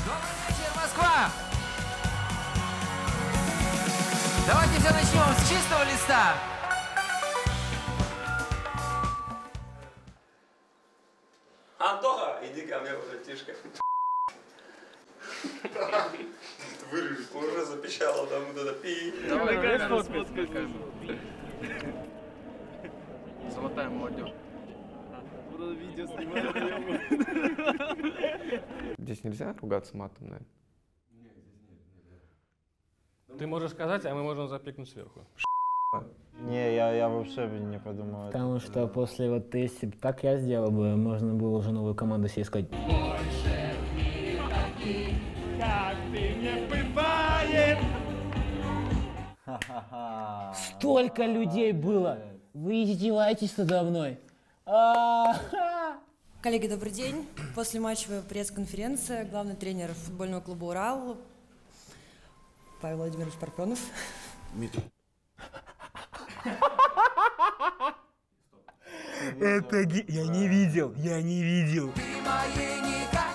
Добрый вечер, Москва! Давайте все начнем с чистого листа. Антоха, иди ко мне, братишка. Вырежу, уже запищало там вот это пи. Давай, золотая молодежь. Видео снимаю. Здесь нельзя ругаться матом, наверное? Ты можешь сказать, а мы можем запикнуть сверху. Не, я вообще не подумал. Потому что после вот если бы так я сделал бы, можно было уже новую команду себе сказать. Больше никаких, как ты не бывает. Столько людей было! Вы издеваетесь надо мной? Коллеги, добрый день. Послематчевая пресс-конференция. Главный тренер футбольного клуба «Урал» Павел Владимирович Парфенов. Это я не видел. Ты моей никак